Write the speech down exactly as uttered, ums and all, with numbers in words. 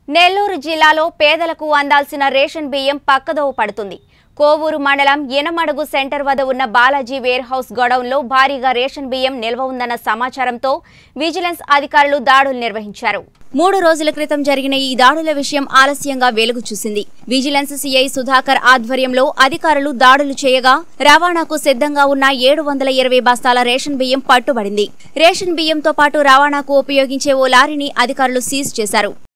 నెల్లూరు జిల్లాలో పేదలకు అందాల్సిన రేషన్ బియ్యం పక్కదోవ పడుతుంది. కోవూరు మండలం ఎనమడుగు సెంటర్ వద్ద ఉన్న బాలాజీ వేర్ హౌస్ గోడౌన్లో భారీగా రేషన్ బియ్యం నిల్వ ఉందన్న సమాచారంతో విజిలెన్స్ అధికారులు దాడులు నిర్వహించారు. మూడు రోజుల క్రితం జరిగిన ఈ దాడుల విషయం ఆలస్యంగా వెలుగు చూసింది. విజిలెన్స్ సిఐ సుధాకర్ ఆధ్వర్యంలో అధికారులు దాడులు చేయగా రవాణాకు సిద్ధంగా ఉన్న ఏడు వందల ఇరవై బస్తాల రేషన్ బియ్యం పట్టుబడింది. రేషన్ బియ్యంతో పాటు రవాణాకు ఉపయోగించే ఓ లారీని అధికారులు సీజ్ చేశారు.